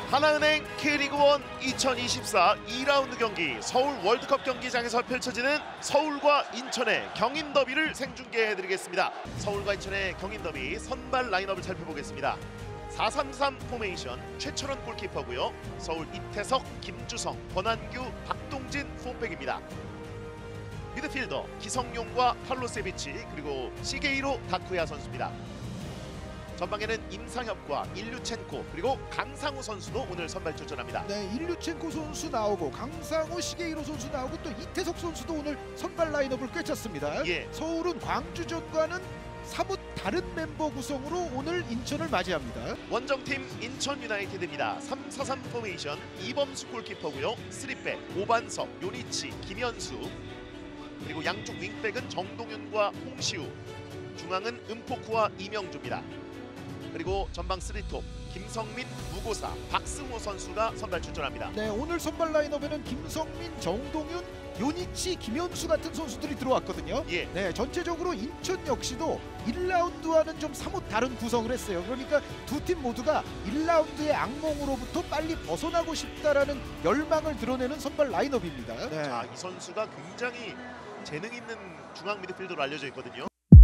하나은행 K리그1 2024 2라운드 경기 서울 월드컵 경기장에서 펼쳐지는 서울과 인천의 경인 더비를 생중계해드리겠습니다. 서울과 인천의 경인 더비 선발 라인업을 살펴보겠습니다. 4-3-3 포메이션 최철원 골키퍼고요. 서울 이태석, 김주성, 권한규, 박동진 포백입니다. 미드필더 기성용과 팔로세비치 그리고 시게이로 다쿠야 선수입니다. 전방에는 임상혁과 일류첸코 그리고 강상우 선수도 오늘 선발 출전합니다. 네, 일류첸코 선수 나오고 강상우, 시게이로 선수 나오고 또 이태석 선수도 오늘 선발 라인업을 꿰찼습니다. 예. 서울은 광주전과는 사뭇 다른 멤버 구성으로 오늘 인천을 맞이합니다. 원정팀 인천 유나이티드입니다. 3-4-3 포메이션 이범수 골키퍼고요. 3백 오반석, 요니치, 김현수 그리고 양쪽 윙백은 정동윤과 홍시우, 중앙은 은포쿠와 이명주입니다. 그리고 전방 3톱 김성민, 무고사, 박승호 선수가 선발 출전합니다. 네, 오늘 선발 라인업에는 김성민, 정동윤, 요니치, 김현수 같은 선수들이 들어왔거든요. 예. 네, 전체적으로 인천 역시도 1라운드와는 좀 사뭇 다른 구성을 했어요. 그러니까 두 팀 모두가 1라운드의 악몽으로부터 빨리 벗어나고 싶다라는 열망을 드러내는 선발 라인업입니다. 네. 자, 이 선수가 굉장히 재능 있는 중앙 미드필더로 알려져 있거든요.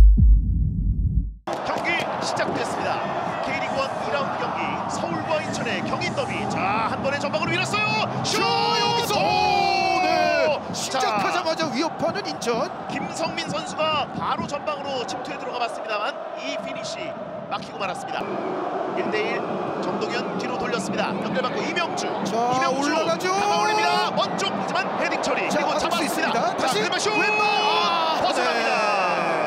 경기 시작됐습니다. K리그1 2라운드 경기 서울과 인천의 경인 더비. 자, 한 번에 전방으로 밀었어요. 슛! 여기서 네, 시작하자마자 위협하는 인천. 김성민 선수가 바로 전방으로 침투해 들어가 봤습니다만 이 피니시 막히고 말았습니다. 1대1 정동현 뒤로 돌렸습니다. 연결받고 이명주. 자, 이명주 올라가죠. 감아 올립니다. 먼쪽 하지만 헤딩 처리. 자, 그리고 잡을 수 있습니다. 잡았습니다. 다시 왼발 슛! 왼발 벗어납니다.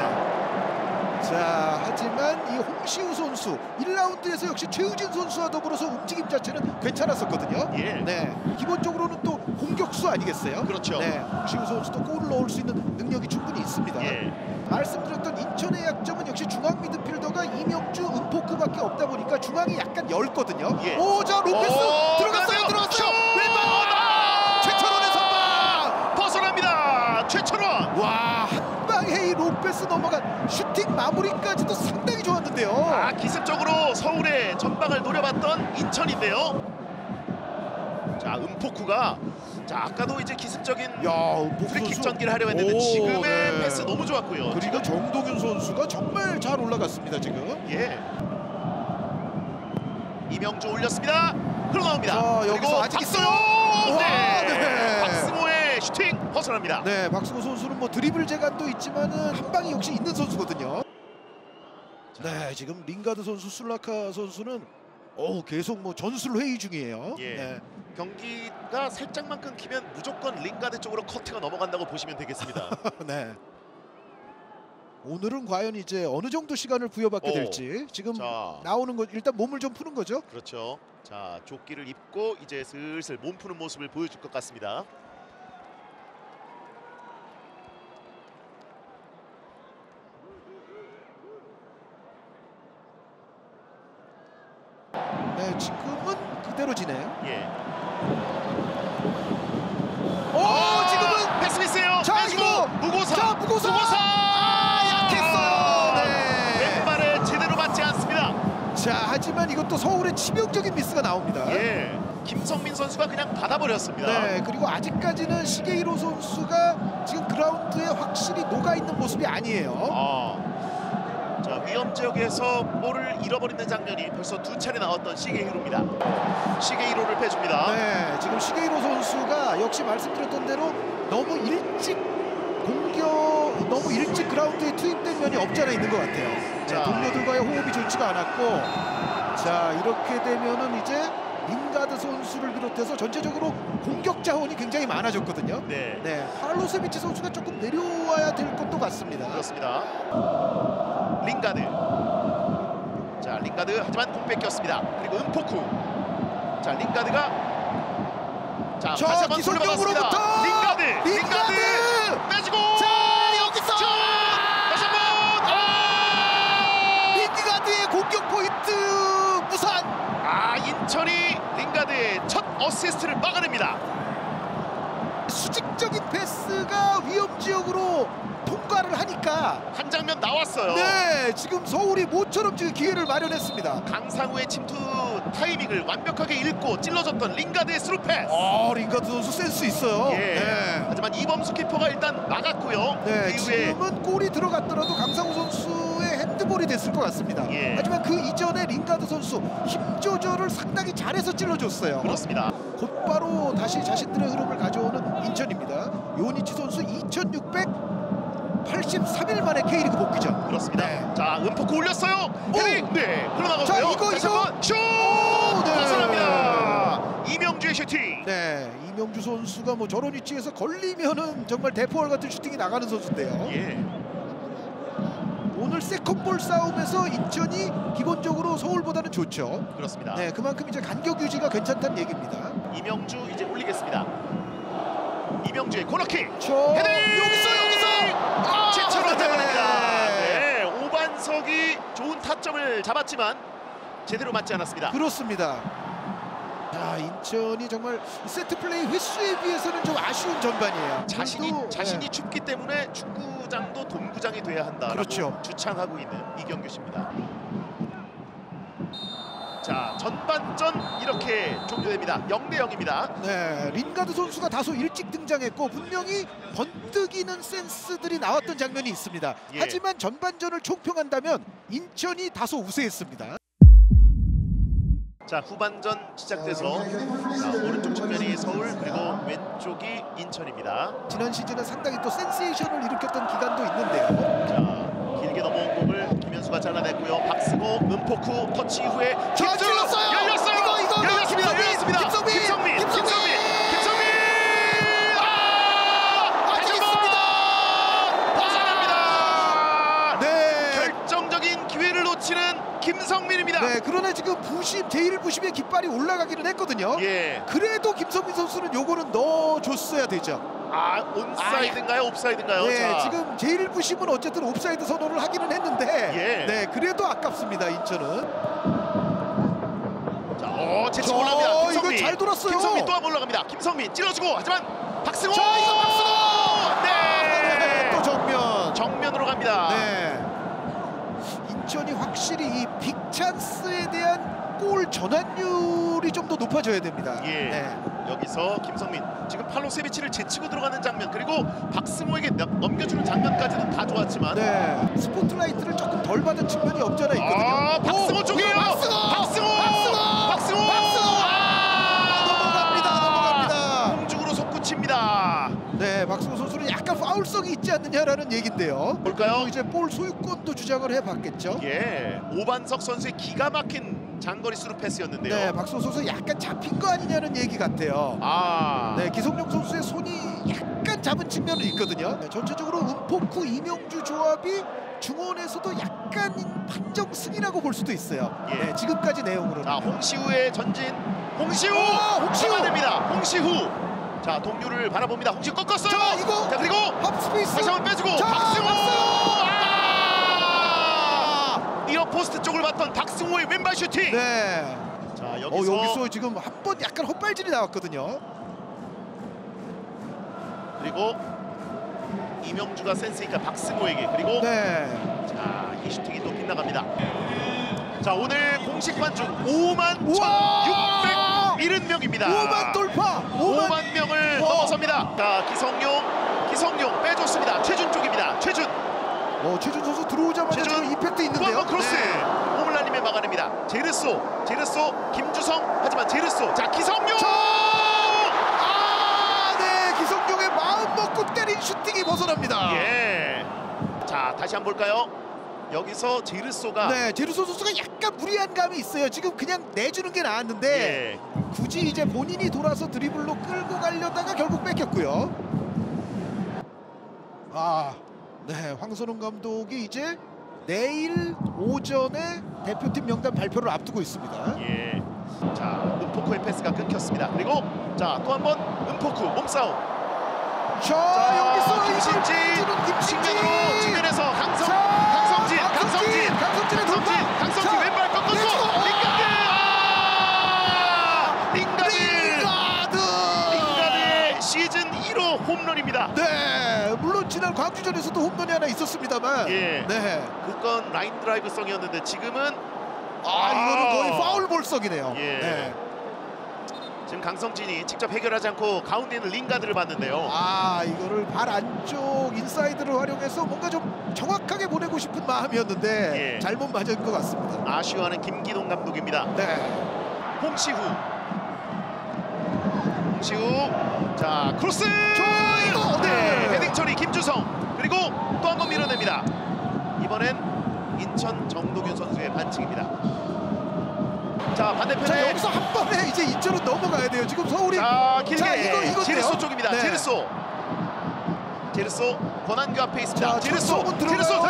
자, 하지만 이 홍시우 선수 1라운드에서 역시 최우진 선수와 더불어서 움직임 자체는 괜찮았었거든요. 예. 네, 기본적으로는 또 공격수 아니겠어요? 그렇죠. 네, 홍시우 선수도 골을 넣을 수 있는 능력이 충분히 있습니다. 예. 말씀드렸던 인천의 약점은 역시 중앙 미드필더가 이명주, 은포크밖에 없다 보니까 중앙이 약간 엷거든요. 예. 오, 자, 로페스 들어갔어요. 왼발 최철원의 선방 벗어납니다. 최철원. 와, 한 방에 이 로페스 넘어간 슈팅 마무리까지도 상당히 좋았는데요. 아, 기습적으로 서울의 전방을 노려봤던 인천인데요. 자, 은포쿠가 자, 아까도 이제 기습적인 프리킥 전개를 하려고 했는데 지금의 네. 패스 너무 좋았고요. 그리고 정동윤 선수가 정말 잘 올라갔습니다 지금. 예. 이명주 올렸습니다. 흘러나옵니다. 자, 여기서 아직 있어요. 네. 네. 박승호의 슈팅 벗어납니다. 네, 박승호 선수는 뭐 드리블 재간도 있지만은 한 방이 역시 있는 선수거든요. 네, 지금 링가드 선수, 술라카 선수는 계속 뭐 전술 회의 중이에요. 예. 네. 경기가 살짝만 끊기면 무조건 링가드 쪽으로 커트가 넘어간다고 보시면 되겠습니다. 네. 오늘은 과연 이제 어느 정도 시간을 부여받게 될지 지금 자. 나오는 거 일단 몸을 좀 푸는 거죠. 그렇죠. 자, 조끼를 입고 이제 슬슬 몸 푸는 모습을 보여줄 것 같습니다. 네, 지금은 그대로지네요. 예. 지금은 패스 미스예요. 자, 이거 무고사. 자, 무고사. 약했어요. 네. 왼발에 제대로 맞지 않습니다. 자, 하지만 이것도 서울의 치명적인 미스가 나옵니다. 예. 김성민 선수가 그냥 받아버렸습니다. 네, 그리고 아직까지는 시게이로 선수가 지금 그라운드에 확실히 녹아 있는 모습이 아니에요. 자, 위험 지역에서 볼을 잃어버리는 장면이 벌써 두 차례 나왔던 시게이로입니다. 시게이로를 빼줍니다. 네, 지금 시게이로 선수가 역시 말씀드렸던 대로 너무 일찍 그라운드에 투입된 면이 없지 않아 있는 것 같아요. 네, 동료들과의 호흡이 좋지가 않았고, 자, 이렇게 되면은 이제 링가드 선수를 비롯해서 전체적으로 공격 자원이 굉장히 많아졌거든요. 네. 네, 팔로세비치 선수가 조금 내려와야 될 것도 같습니다. 그렇습니다. 링가드. 자, 링가드 하지만 공 뺏겼습니다. 그리고 은포쿠. 자, 링가드가 다시 한번 기성용으로부터 링가드 빼주고. 자, 여기서 다시 한번. 링가드의 공격 포인트 무산. 인천이 링가드의 첫 어시스트를 막아냅니다. 수직적인 패스가 위험 지역으로 통과를 하니까 한 장면 나왔어요. 네, 네, 지금 서울이 모처럼 지금 기회를 마련했습니다. 강상우의 침투 타이밍을 완벽하게 읽고 찔러줬던 링가드의 스루 패스. 링가드 선수 센스 있어요. 예. 네. 하지만 이범수 키퍼가 일단 막았고요. 네, 그 이후에 지금은 골이 들어갔더라도 강상우 선수의 핸드볼이 됐을 것 같습니다. 예. 하지만 그 이전에 링가드 선수 힘 조절을 상당히 잘해서 찔러줬어요. 그렇습니다. 곧바로 다시 자신들의 흐름을 가져오는 인천입니다. 요니치 선수 2683일 만에 K리그 복귀전. 그렇습니다. 네. 자, 은포크 올렸어요. 헤딩. 네, 흘러나가고요. 자, 이거 슛! 네. 벗어납니다. 이명주의 슈팅. 네, 이명주 선수가 뭐 저런 위치에서 걸리면은 정말 대포알 같은 슈팅이 나가는 선수인데요. 예. 오늘 세컨볼 싸움에서 인천이 기본적으로 서울보다는 좋죠. 그렇습니다. 네, 그만큼 이제 간격 유지가 괜찮다는 얘기입니다. 이명주 이제 올리겠습니다. 이명주의 코너킥. 헤딩! 여기서 최초로 네. 잡아냅니다. 네, 오반석이 좋은 타점을 잡았지만 제대로 맞지 않았습니다. 그렇습니다. 자, 인천이 정말 세트 플레이 횟수에 비해서는 좀 아쉬운 전반이에요. 자신이 네. 춥기 때문에 축구장도 동구장이 돼야 한다라고 그렇죠. 주창하고 있는 이경규 씨입니다. 자, 전반전 이렇게 종료됩니다. 0대0입니다. 네, 린가드 선수가 다소 일찍 등장했고 분명히 번뜩이는 센스들이 나왔던 장면이 있습니다. 예. 하지만 전반전을 총평한다면 인천이 다소 우세했습니다. 자, 후반전 시작돼서 자, 오른쪽 측면이 서울 그리고 왼쪽이 인천입니다. 지난 시즌에 상당히 또 센세이션을 일으켰던 기간도 있는데요. 자, 길게 넘어온 공을 김현수가 잘라냈고요. 박승호 은포크 터치 이후에 자, 찔렀어요. 열렸어요. 이거 열렸습니다. 김성민. 아직있습니다. 벗어납니다. 네. 결정적인 기회를 놓치는 김성민입니다. 네, 그러나 지금 제1부심에 깃발이 올라가기는 했거든요. 예. 그래도 김성민 선수는 요거는 넣어줬어야 되죠. 온사이드인가요? 옵사이드인가요? 네, 자, 지금 제1부심은 어쨌든 옵사이드 선언을 하기는 했는데 예. 네, 그래도 아깝습니다, 인천은. 자, 제치 올라갑니다. 김성민. 이거 잘 돌았어요. 김성민 또 한 번 올라갑니다. 김성민 찔러주고 하지만 박승호. 자, 이거 박승호! 네. 또 정면으로 갑니다. 네. 인천이 확실히 이 빅찬스에 대한 골 전환율이 좀 더 높아져야 됩니다. 예. 네. 여기서 김성민 지금 팔로세비치를 제치고 들어가는 장면 그리고 박승호에게 넘겨주는 장면까지도 다 좋았지만 네. 스포트라이트를 조금 덜 받은 측면이 없잖아 있거든요. 박승호 쪽이에요. 박승호. 넘어갑니다. 공중으로 솟구칩니다. 네, 박승호 선수는 약간 파울성이 있지 않느냐라는 얘기인데요. 볼까요? 이제 볼 소유권도 주장을 해봤겠죠. 예, 오반석 선수의 기가 막힌 장거리 스루 패스였는데요. 네, 박승호 선수 약간 잡힌 거 아니냐는 얘기 같아요. 네, 기성용 선수의 손이 약간 잡은 측면은 있거든요. 네, 전체적으로 은포크 이명주 조합이 중원에서도 약간 판정승이라고 볼 수도 있어요. 예. 네, 지금까지 내용으로. 자, 홍시우의 전진. 홍시우 잡아냅니다. 홍시우. 자, 동료를 바라봅니다. 홍시우 꺾었어요. 자, 이거. 자, 그리고 합스페이스. 다시 한번 빼주고 자, 박승호. 이어 포스트 쪽을 봤던 박승호의 왼발 슈팅. 네. 자, 여기서 지금 한 번 약간 헛발질이 나왔거든요. 그리고 이명주가 센스니까 박승호에게 그리고 네. 자, 이 슈팅이 또 빗나갑니다. 자, 오늘 공식 관중 5만 우와! 1,670명입니다. 5만 돌파. 5만 명을 넘어섭니다. 자, 기성용 빼줬습니다. 최준 쪽입니다. 최준 최준 선수 들어오자마자 지금 임팩트 있는데요. 한번 크로스. 네. 오물라님에 막아냅니다. 제르소, 김주성 하지만 제르소. 자, 기성용. 네, 기성용의 마음 먹고 때린 슈팅이 벗어납니다. 예. 자, 다시 한번 볼까요? 여기서 제르소가 네, 제르소 선수가 약간 무리한 감이 있어요. 지금 그냥 내주는 게 나았는데 예. 굳이 이제 본인이 돌아서 드리블로 끌고 가려다가 결국 뺏겼고요. 네, 황선홍 감독이 이제 내일 오전에 대표팀 명단 발표를 앞두고 있습니다. 예. 자, 은포크의 패스가 끊겼습니다. 그리고 자, 또 한 번 은포크 몸싸움. 여기서 김신지 측면에서 강성진의 돌파. 강성진 왼발 꺾었고 링가드의 시즌 1호 홈런입니다. 네, 물론 지난 지난 광주전에서도 홈런이 하나 있었습니다만. 예. 네. 그건 라인 드라이브성이었는데 지금은 이거는 거의 파울 볼성이네요. 예. 네. 지금 강성진이 직접 해결하지 않고 가운데 있는 링가드를 봤는데요. 이거를 발 안쪽 인사이드를 활용해서 뭔가 좀 정확하게 보내고 싶은 마음이었는데 예. 잘못 맞은 것 같습니다. 아쉬워하는 김기동 감독입니다. 네. 홍시후. 자 크로스. 이거 네. 헤딩 처리 김주성. 그리고 또 한 번 밀어냅니다. 이번엔 인천 정동윤 선수의 반칙입니다. 자 반대편에 자 여기서 한 번에 이제 이쪽으로 넘어가야 돼요. 지금 서울이 자 길게 자, 이거 제르소 쪽입니다. 네. 제르소 권한규 앞에 있습니다. 자, 제르소 전성훈 들어가요.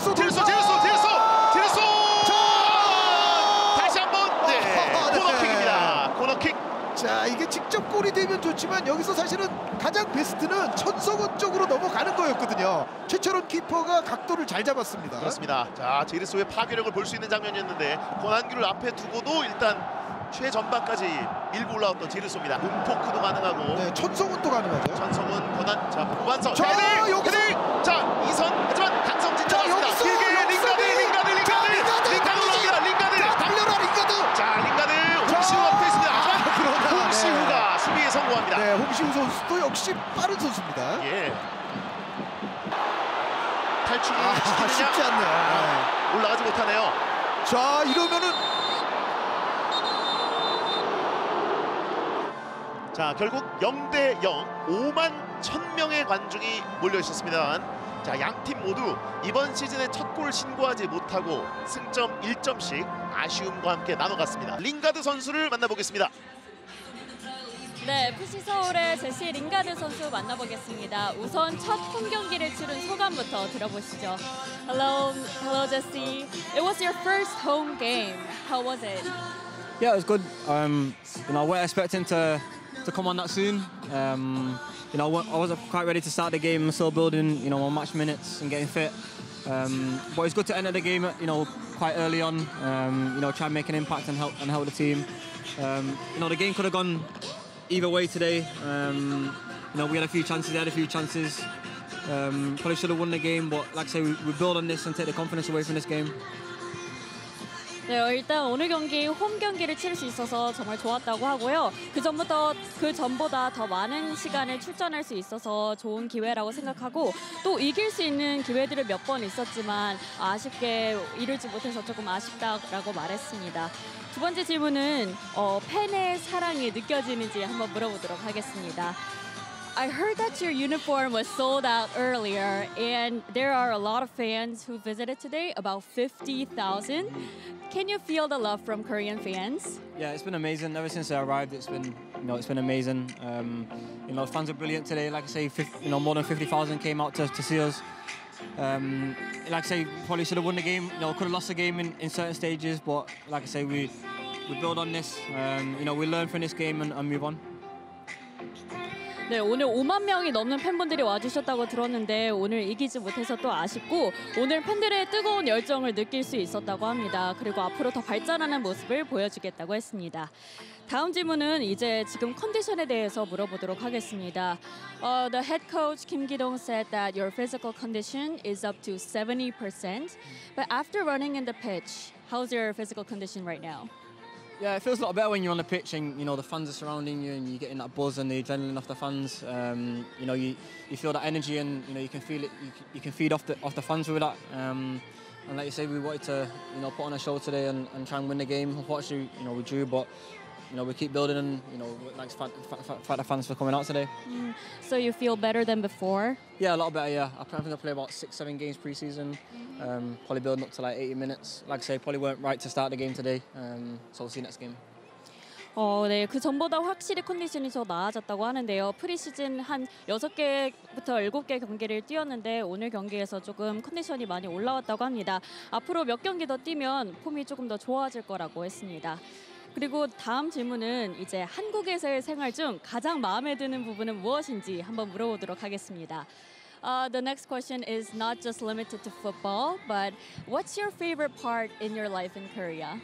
다시 한번 코너킥입니다. 코너킥. 자 이게 직접 골이 되면 좋지만 여기서 사실은 가장 베스트는 천성훈 쪽으로 넘어가는 거였거든요. 최철원 키퍼가 각도를 잘 잡았습니다. 그렇습니다. 자 제르소의 파괴력을 볼 수 있는 장면이었는데 권한규를 앞에 두고도 일단 최전방까지 밀고 올라왔던 제르소입니다. 문포크도 가능하고 네, 천성훈도 가능하죠. 전성훈 권한 자 고반석 자, 여기서! 헤딩 자 이선 하지만 강성진 잡았습니다. 여기서! 길게 링가드 올라옵니다. 링가드 달려라 링가드. 자 링가드 홍시우 앞에 있습니다. 하지만 그러나, 홍시우가 수비에 성공합니다. 네, 홍시우 선수도 역시 빠른 선수입니다. 예. 탈출이 쉽지 않네요. 올라가지 못하네요. 자 이러면은 자 결국 0대 0 5만 1000명의 관중이 몰려 있었습니다. 자 양팀 모두 이번 시즌의 첫 골 신고하지 못하고 승점 1점씩 아쉬움과 함께 나눠갔습니다. 링가드 선수를 만나보겠습니다. 네, FC 서울의 제시 링가드 선수 만나보겠습니다. 우선 첫 홈 경기를 치른 소감부터 들어보시죠. Hello, Jesse. It was your first home game. How was it? Yeah, it was good. I weren't expecting to come on that soon. I wasn't quite ready to start the game. I'm still building, my match minutes and getting fit. But it's good to enter the game, quite early on. Try and make an impact and help the team. The game could have gone either way today. We had a few chances. They had a few chances. Probably should have won the game, but like I say, we build on this and take the confidence away from this game. 네, 일단 오늘 경기 홈 경기를 치를 수 있어서 정말 좋았다고 하고요. 그 전보다 더 많은 시간을 출전할 수 있어서 좋은 기회라고 생각하고 또 이길 수 있는 기회들을 몇 번 있었지만 아쉽게 이루지 못해서 조금 아쉽다라고 말했습니다. 두 번째 질문은 팬의 사랑이 느껴지는지 한번 물어보도록 하겠습니다. I heard that your uniform was sold out earlier, and there are a lot of fans who visited today, about 50,000. Can you feel the love from Korean fans? Yeah, it's been amazing. Ever since I arrived, it's been amazing. Fans are brilliant today. Like I say, more than 50,000 came out to see us. Like I say, probably should have won the game. Could have lost the game in certain stages, but like I say, we build on this. We learn from this game and move on. 네, 오늘 5만 명이 넘는 팬분들이 와주셨다고 들었는데 오늘 이기지 못해서 또 아쉽고 오늘 팬들의 뜨거운 열정을 느낄 수 있었다고 합니다. 그리고 앞으로 더 발전하는 모습을 보여주겠다고 했습니다. 다음 질문은 이제 지금 컨디션에 대해서 물어보도록 하겠습니다. The head coach Kim Ki-dong said that your physical condition is up to 70%. But after running in the pitch, how's your physical condition right now? Yeah, it feels a lot better when you're on the pitch and the fans are surrounding you and you're getting that buzz and the adrenaline off the fans. You feel that energy and you can feel it. You can feed off the fans with that. And like you say, we wanted to put on a show today and try and win the game. Unfortunately, we drew, but we keep building and like thank the fans for coming out today. So you feel better than before? Yeah, a lot better. Yeah, I think I played about 6-7 games pre-season. Probably building up to like 80 minutes. Like I say, probably weren't right to start the game today. So we'll see next game. 네, 그 전보다 확실히 컨디션이 더 나아졌다고 하는데요. 프리시즌 한 6개부터 7개 경기를 뛰었는데 오늘 경기에서 조금 컨디션이 많이 올라왔다고 합니다. 앞으로 몇 경기 더 뛰면 폼이 조금 더 좋아질 거라고 했습니다. 그리고 다음 질문은 이제 한국에서의 생활 중 가장 마음에 드는 부분은 무엇인지 한번 물어보도록 하겠습니다. The next question is not just limited to football, but what's your favorite part in your life in Korea?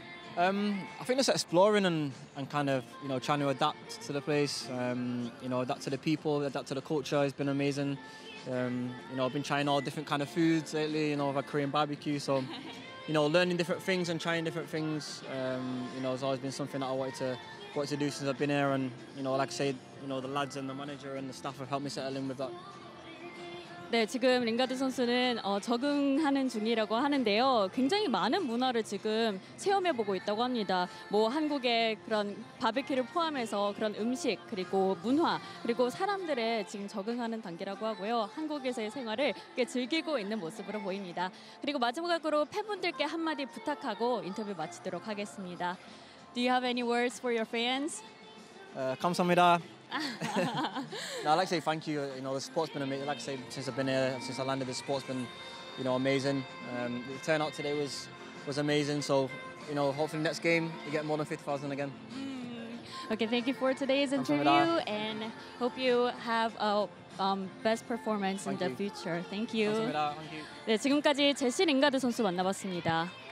I think just exploring and kind of trying to adapt to the place, adapt to the people, adapt to the culture has been amazing. You know, I've been trying all different kind of foods lately. You know, I've had Korean barbecue, so you know, learning different things and trying different things. You know, has always been something that I wanted to do since I've been here. And you know, like I said, you know, the lads and the manager and the staff have helped me settle in with that. 네, 지금 링가드 선수는 적응하는 중이라고 하는데요. 굉장히 많은 문화를 지금 체험해보고 있다고 합니다. 뭐 한국의 그런 바베큐를 포함해서 그런 음식, 그리고 문화, 그리고 사람들의 지금 적응하는 단계라고 하고요. 한국에서의 생활을 꽤 즐기고 있는 모습으로 보입니다. 그리고 마지막으로 팬분들께 한마디 부탁하고 인터뷰 마치도록 하겠습니다. Do you have any words for your fans? 감사합니다. No, I'd like to say thank you. You know, the support's been amazing. Like I say, since I've been here, since I landed, the support's been, you know, amazing. The turnout today was amazing. So, you know, hopefully next game we get more than 50,000 again. Okay, thank you for today's interview 감사합니다. and hope you have a best performance in Thank the you. future. Thank you. 감사합니다. Thank you. 네, 지금까지 제시 링가드 선수 만나봤습니다.